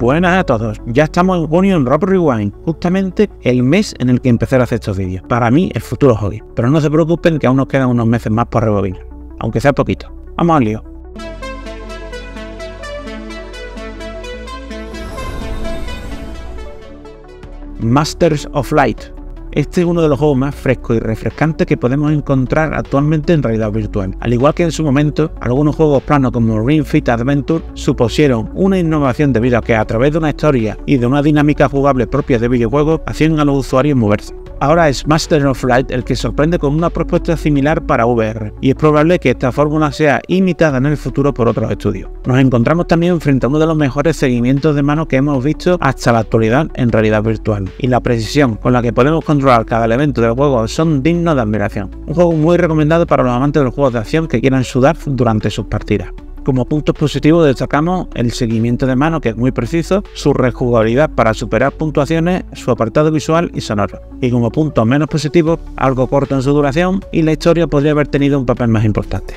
Buenas a todos, ya estamos en junio en Rob Rewind, justamente el mes en el que empecé a hacer estos vídeos. Para mí, el futuro hobby, pero no se preocupen que aún nos quedan unos meses más por rebobinar, aunque sea poquito. Vamos al lío. Masters of Light. Este es uno de los juegos más frescos y refrescantes que podemos encontrar actualmente en realidad virtual. Al igual que en su momento, algunos juegos planos como Ring Fit Adventure supusieron una innovación debido a que a través de una historia y de una dinámica jugable propia de videojuegos hacían a los usuarios moverse. Ahora es Masters of Light el que sorprende con una propuesta similar para VR, y es probable que esta fórmula sea imitada en el futuro por otros estudios. Nos encontramos también frente a uno de los mejores seguimientos de mano que hemos visto hasta la actualidad en realidad virtual, y la precisión con la que podemos controlar cada elemento del juego son dignos de admiración. Un juego muy recomendado para los amantes de los juegos de acción que quieran sudar durante sus partidas. Como puntos positivos destacamos el seguimiento de mano, que es muy preciso, su rejugabilidad para superar puntuaciones, su apartado visual y sonoro. Y como puntos menos positivos, algo corto en su duración y la historia podría haber tenido un papel más importante.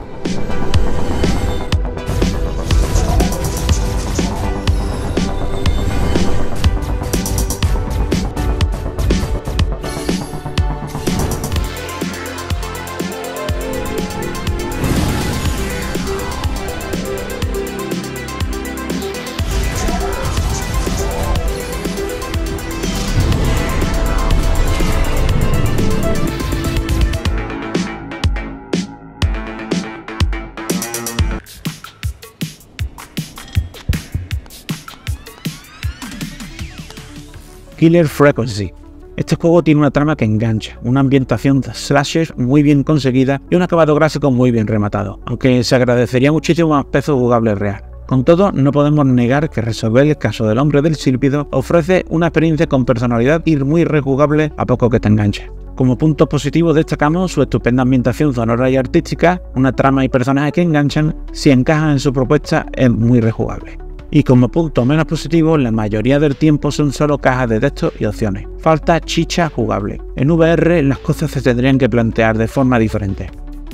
Killer Frequency. Este juego tiene una trama que engancha, una ambientación slasher muy bien conseguida y un acabado gráfico muy bien rematado, aunque se agradecería muchísimo más peso jugable real. Con todo, no podemos negar que resolver el caso del hombre del silbido ofrece una experiencia con personalidad y muy rejugable a poco que te enganche. Como puntos positivos destacamos su estupenda ambientación sonora y artística, una trama y personajes que enganchan, si encajan en su propuesta es muy rejugable. Y como punto menos positivo, la mayoría del tiempo son solo cajas de texto y opciones. Falta chicha jugable. En VR las cosas se tendrían que plantear de forma diferente.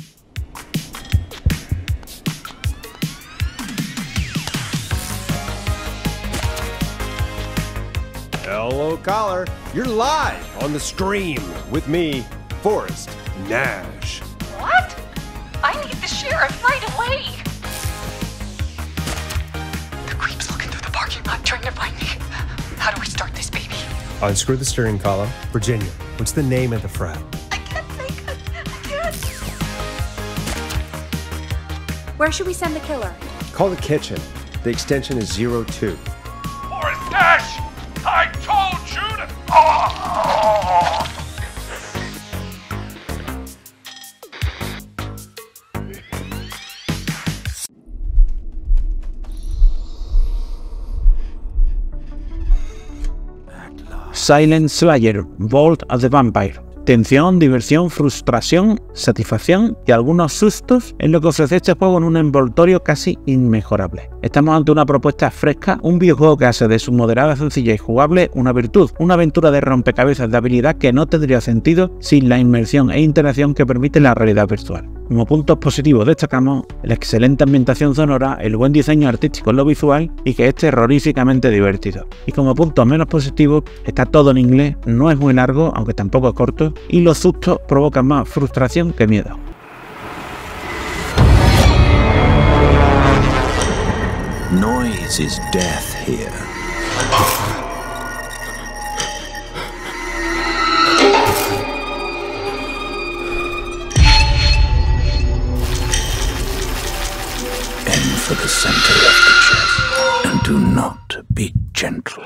Hello, caller. You're live on the stream with me, Forrest Nash. What? I need the sheriff right away. The creep's looking through the parking lot trying to find me. How do we start this baby? Unscrew the steering column. Virginia, what's the name of the frat? I can't think. I can't. Where should we send the killer? Call the kitchen. The extension is 02. Forrest Nash! I told you to... Oh! Silent Slayer, Vault of the Vampire. Tensión, diversión, frustración, satisfacción y algunos sustos es lo que ofrece este juego en un envoltorio casi inmejorable. Estamos ante una propuesta fresca, un videojuego que hace de su moderada sencillez jugable una virtud, una aventura de rompecabezas de habilidad que no tendría sentido sin la inmersión e interacción que permite la realidad virtual. Como puntos positivos destacamos la excelente ambientación sonora, el buen diseño artístico en lo visual y que es terroríficamente divertido. Y como puntos menos positivos, está todo en inglés, no es muy largo, aunque tampoco es corto, y los sustos provocan más frustración que miedo. Noise is death here. Aim for the center of the chest and do not be gentle.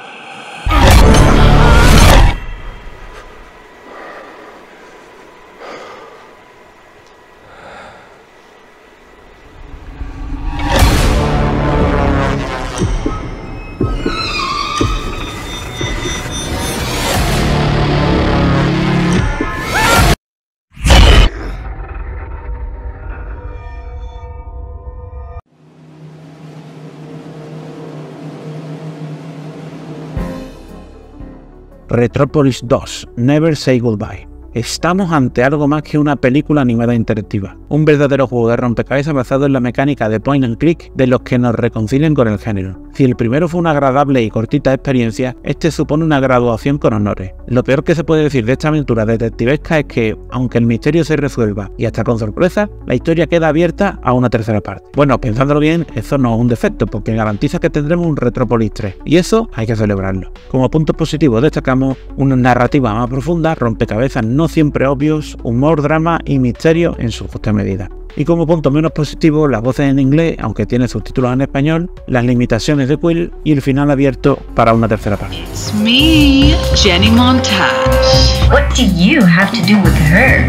Retropolis 2, Never Say Goodbye. Estamos ante algo más que una película animada interactiva, un verdadero juego de rompecabezas basado en la mecánica de point and click de los que nos reconcilian con el género. Si el primero fue una agradable y cortita experiencia, este supone una graduación con honores. Lo peor que se puede decir de esta aventura detectivesca es que, aunque el misterio se resuelva y hasta con sorpresa, la historia queda abierta a una tercera parte. Bueno, pensándolo bien, eso no es un defecto, porque garantiza que tendremos un Retropolis 3, y eso hay que celebrarlo. Como puntos positivos destacamos una narrativa más profunda, rompecabezas no siempre obvios, humor, drama y misterio en su justa medida. Y como punto menos positivo, las voces en inglés, aunque tiene subtítulos en español, las limitaciones de Quill y el final abierto para una tercera parte. It's me, Jenny Montage. What do you have to do with her?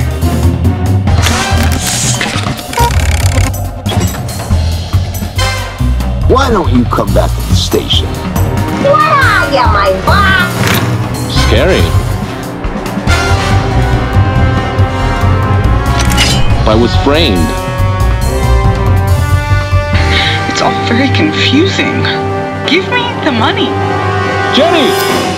Why don't you come back to the station? What are you, my boss? Scary. I was framed. It's all very confusing. Give me the money. Jenny!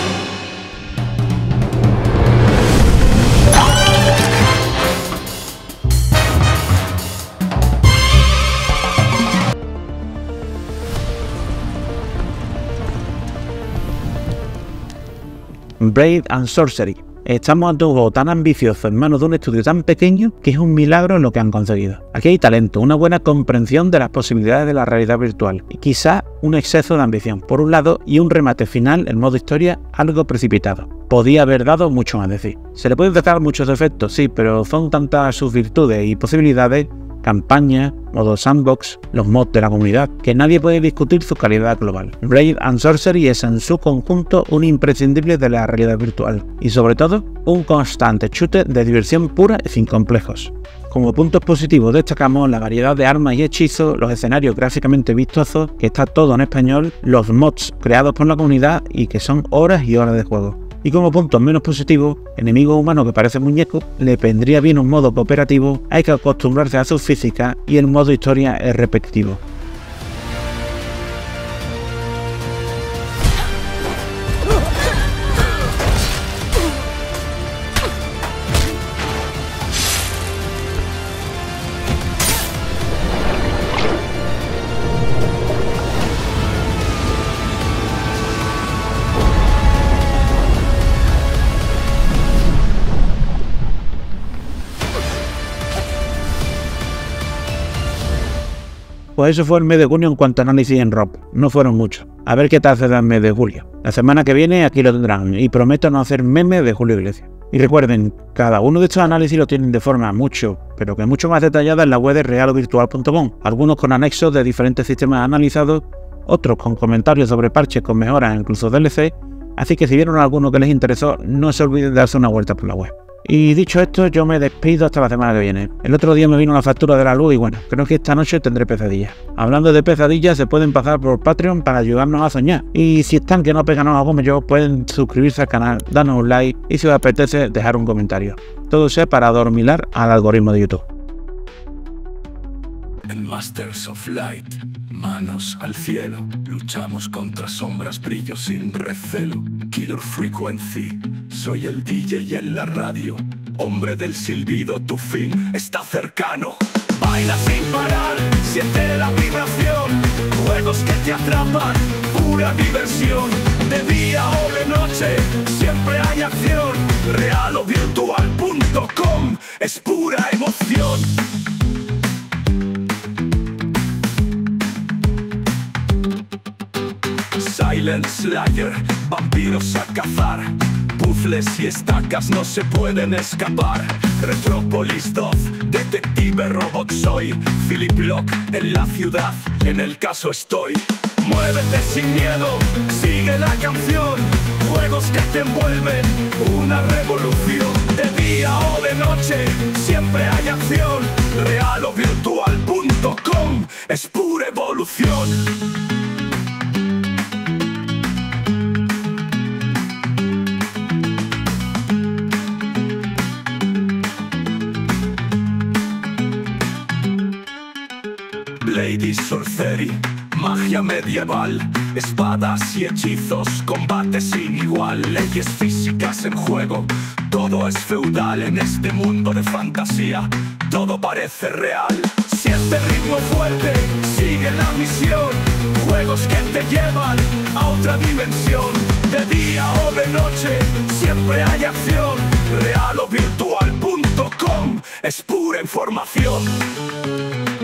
Blade and Sorcery. Estamos ante un juego tan ambicioso en manos de un estudio tan pequeño que es un milagro lo que han conseguido. Aquí hay talento, una buena comprensión de las posibilidades de la realidad virtual y quizá un exceso de ambición por un lado y un remate final en modo historia algo precipitado. Podía haber dado mucho más de sí. Se le pueden destacar muchos defectos, sí, pero son tantas sus virtudes y posibilidades, campaña, modo sandbox, los mods de la comunidad, que nadie puede discutir su calidad global. Blade and Sorcery es en su conjunto un imprescindible de la realidad virtual y sobre todo un constante chute de diversión pura y sin complejos. Como puntos positivos destacamos la variedad de armas y hechizos, los escenarios gráficamente vistosos, que está todo en español, los mods creados por la comunidad y que son horas y horas de juego. Y como puntos menos positivos, enemigo humano que parece muñeco, le vendría bien un modo cooperativo, hay que acostumbrarse a sus físicas y el modo historia es repetitivo. Pues eso fue el mes de junio en cuanto a análisis en ROP, no fueron muchos. A ver qué tal se da el mes de julio. La semana que viene aquí lo tendrán y prometo no hacer memes de Julio Iglesias. Y recuerden, cada uno de estos análisis lo tienen de forma mucho más detallada en la web de realovirtual.com, algunos con anexos de diferentes sistemas analizados, otros con comentarios sobre parches con mejoras e incluso DLC, así que si vieron alguno que les interesó, no se olviden de darse una vuelta por la web. Y dicho esto, yo me despido hasta la semana que viene. El otro día me vino una factura de la luz y bueno, creo que esta noche tendré pesadillas. Hablando de pesadillas, se pueden pasar por Patreon para ayudarnos a soñar. Y si están que no pegan a como yo, pueden suscribirse al canal, darnos un like y si os apetece dejar un comentario. Todo sea para adormilar al algoritmo de YouTube. En Masters of Light, manos al cielo, luchamos contra sombras, brillo sin recelo. Killer Frequency, soy el DJ en la radio, hombre del silbido, tu fin está cercano. Baila sin parar, siente la vibración, juegos que te atrapan, pura diversión. De día o de noche, siempre hay acción. Realovirtual.com es pura emoción. Silent Slayer, vampiros a cazar, puzzles y estacas no se pueden escapar. Retropolis 2, detective robot soy, Philip Locke en la ciudad, en el caso estoy. Muévete sin miedo, sigue la canción, juegos que te envuelven, una revolución. De día o de noche, siempre hay acción. Realovirtual.com es pura evolución. Blade y Sorcery, magia medieval, espadas y hechizos, combate sin igual, leyes físicas en juego, Todo es feudal en este mundo de fantasía. Todo parece real. Siente ritmo fuerte, sigue la misión. Juegos que te llevan a otra dimensión. De día o de noche, siempre hay acción. Realovirtual.com es pura información.